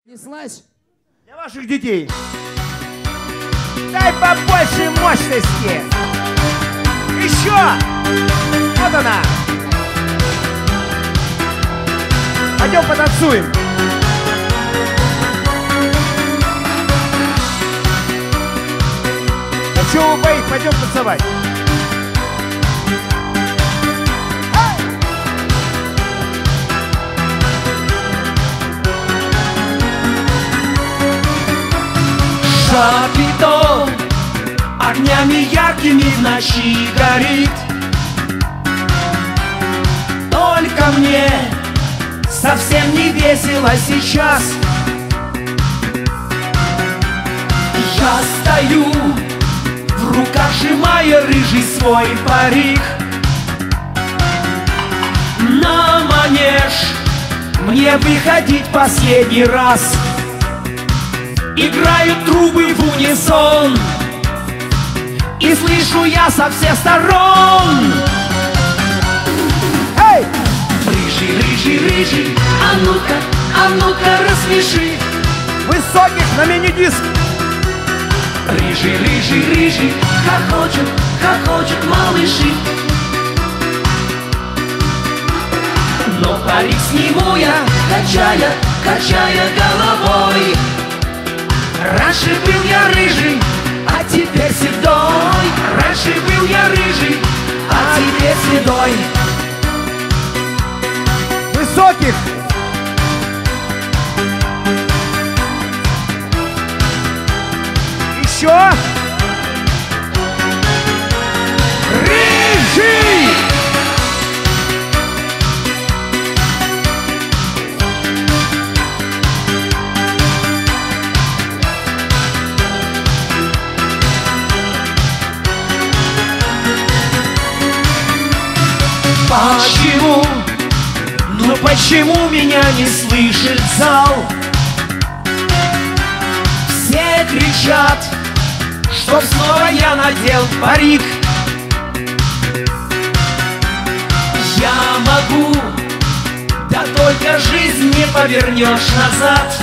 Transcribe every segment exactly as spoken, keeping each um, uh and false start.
Неслась? Для ваших детей. Дай побольше мощности. Еще. Вот она. Пойдем потанцуем. Да чего вы боитесь? Пойдем танцевать. Шапито огнями яркими в ночи горит. Только мне совсем не весело сейчас. Я стою, в руках сжимая рыжий свой парик. На манеж мне выходить последний раз. Играют трубы в унисон, и слышу я со всех сторон. Эй! Рыжий, рыжий, рыжий, а ну-ка, а ну-ка рассмеши. Высоких на мини-диск. Рыжий, рыжий, рыжий, хохочут, хохочут малыши. Но парик сниму я, качая, качая головой. Раньше был я рыжий, а теперь седой. Раньше был я рыжий, а теперь седой. Высоких. Еще. Рыжий. Почему? Ну почему меня не слышит зал? Все кричат, чтоб снова я надел парик. Я могу, да только жизнь не повернешь назад.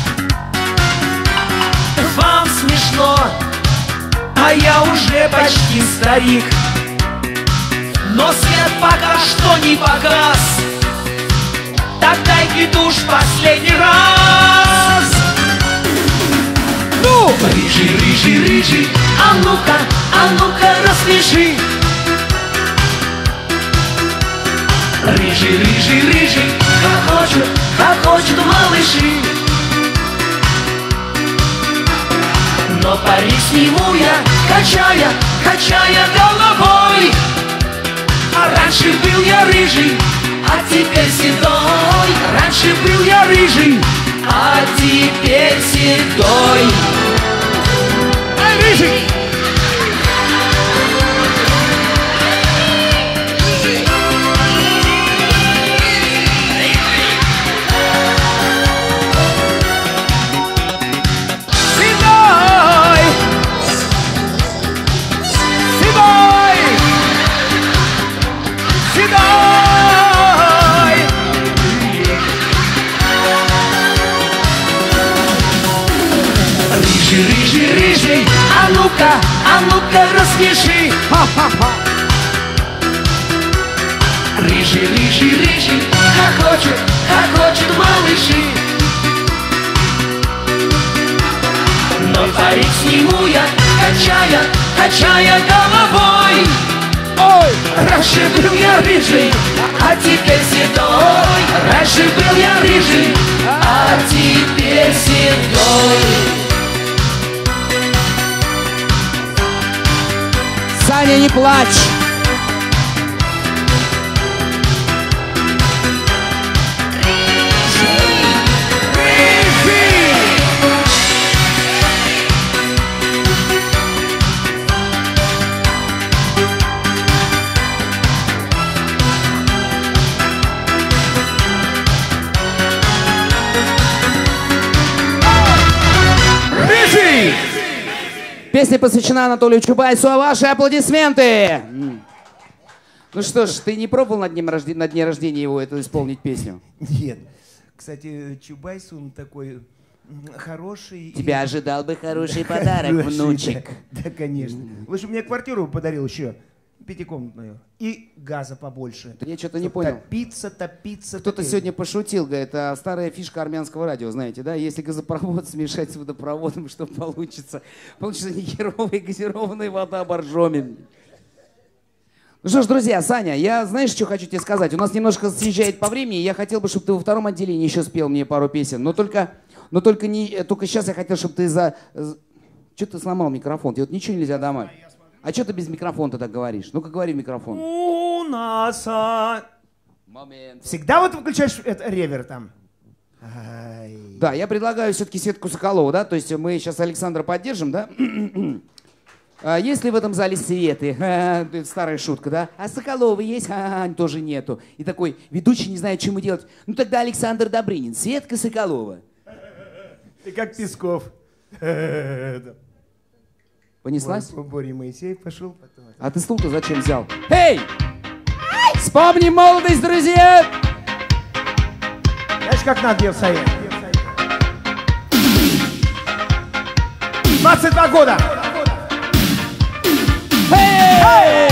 Вам смешно, а я уже почти старик. Но свет пока что не погас. Так дай-ка душ последний раз. Ну! Рыжий, рыжий, рыжий, а ну-ка, а ну-ка рассмеши. Рыжий, рыжий, рыжий, хохочут, хохочут малыши. Но парик сниму я, качая, качая головой. А раньше был я рыжий, а теперь седой. Раньше был я рыжий, а теперь седой. Эй, рыжий! Седой! Седой! Седой! Рыжий, рыжий, рыжий, а ну-ка, а ну-ка рассмеши. Ха-ха-ха! Рыжий, рыжий, рыжий, хохочут, хохочут малыши. Но парик сниму я, качая, качая головой. Ой! Раньше был я рыжий, а теперь седой. Раньше был я рыжий, а теперь седой. Саня, не плачь! Рыжий! Песня посвящена Анатолию Чубайсу, а ваши аплодисменты! Ну что ж, ты не пробовал на, днем рожде... на дне рождения его это исполнить песню? Нет. Кстати, Чубайс, он такой Хороший... Тебя и- ожидал бы хороший подарок, Хороший, внучек. Да, да, конечно. Лучше мне квартиру подарил еще, пятикомнатную. И газа побольше. Да я что-то не Чтоб понял. Топиться, топиться, Кто-то топиться. сегодня пошутил, говорит, это старая фишка армянского радио, знаете, да? Если газопровод смешать с водопроводом, что получится? Получится нехеровая газированная вода боржоми. Ну что ж, друзья, Саня, я знаешь, что хочу тебе сказать? У нас немножко съезжает по времени, я хотел бы, чтобы ты во втором отделении еще спел мне пару песен, но только, но только, не, только сейчас я хотел, чтобы ты за... Что ты сломал микрофон? Тебе вот ничего нельзя домой. А что ты без микрофона так говоришь? Ну-ка говори в микрофон. У нас... а, Момент. Всегда вот выключаешь это, ревер там? Ай. Да, я предлагаю все-таки Светку Соколову, да? То есть мы сейчас Александра поддержим, да? А есть ли в этом зале Светы? Ха, это старая шутка, да? А Соколова есть? А, тоже нету. И такой ведущий не знает, что ему делать. Ну тогда Александр Добрынин, Светка Соколова. Ты как Песков. Понеслась? Боря Моисеев пошел потом. А ты стул-то зачем взял? Эй! Вспомним молодость, друзья! Знаешь, как надо, Евсоед? двадцать два года! Эй!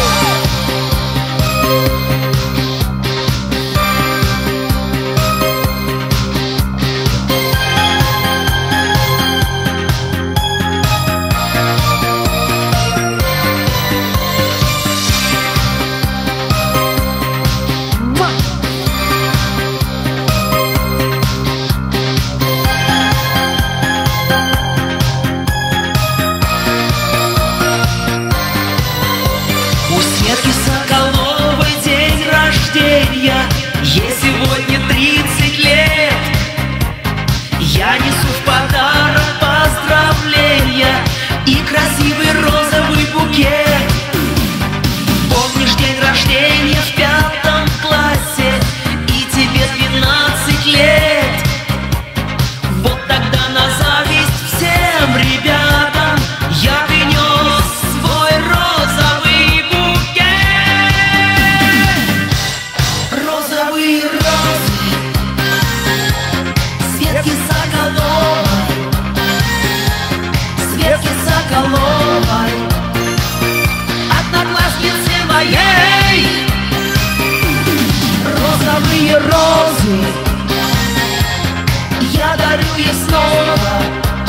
У Светки Соколовой день рождения, ей сегодня тридцать лет. Я несу в подарок поздравления и красивый розовый букет. Помнишь день рождения в пятом классе, и тебе двенадцать лет? Вот тогда на зависть всем ребятам я принес свой розовый букет. Розовые розы Светки Соколовой, Светки Соколовой, одноклассницы моей. Розовые розы я дарю ей снова.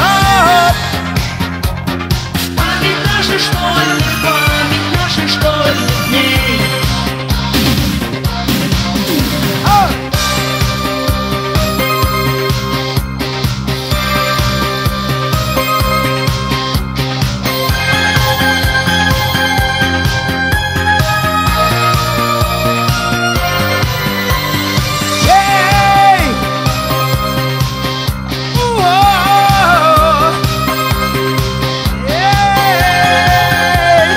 Память наших школьных, память наших школьных дней. Эй! Уо! Эй!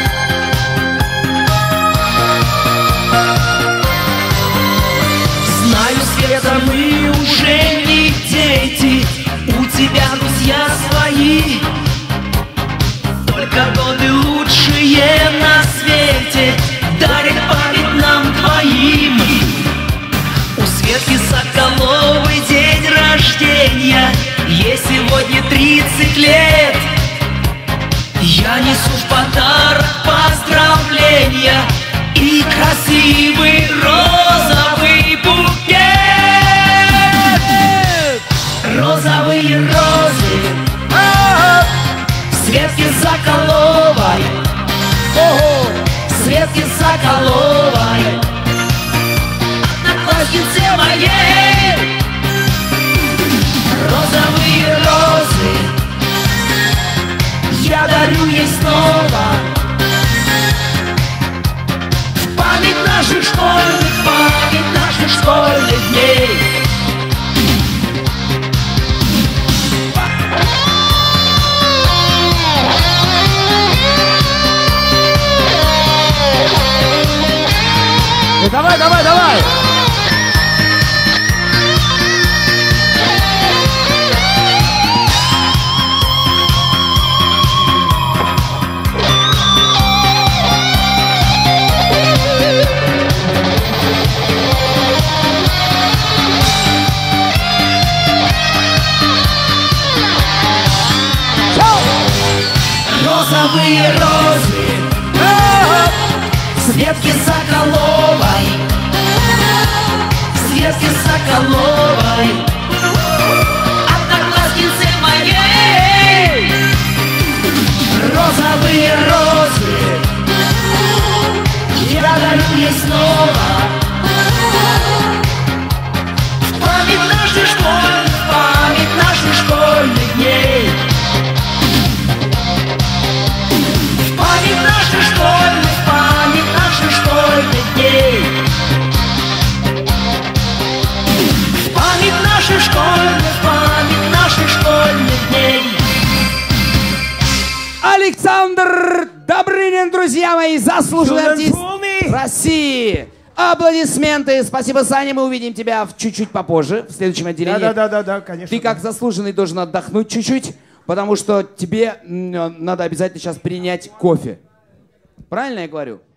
Знаю, Света, мы уже не дети, у тебя друзья свои. Только годы лучшие на свете дарят память нам двоим. У Светки Соколовой день рождения, ей сегодня тридцать лет. Я несу в подарок поздравления и красивый розовый букет. Розовые розы Светки Соколовой, Светки Соколовой, одноклассницы моей. Розовые розы я дарю ей снова. В память наших школьных, память наших школьных дней. Давай, давай, давай! розовые розы, Светки Соколовой, Светки Соколовой, одноклассницы моей. Розовые розы, я дарю ей снова. Память наших школьных, память наших школьных дней. Память наших школьных, память наших школьных дней. Память наших школьных, память наших школьных дней. Александр Добрынин, друзья мои, заслуженный артист России. Аплодисменты. Спасибо, Саня. Мы увидим тебя в чуть-чуть попозже, в следующем отделении. Да, да, да, да, конечно. Ты как заслуженный должен отдохнуть чуть-чуть, потому что тебе надо обязательно сейчас принять кофе. Правильно я говорю?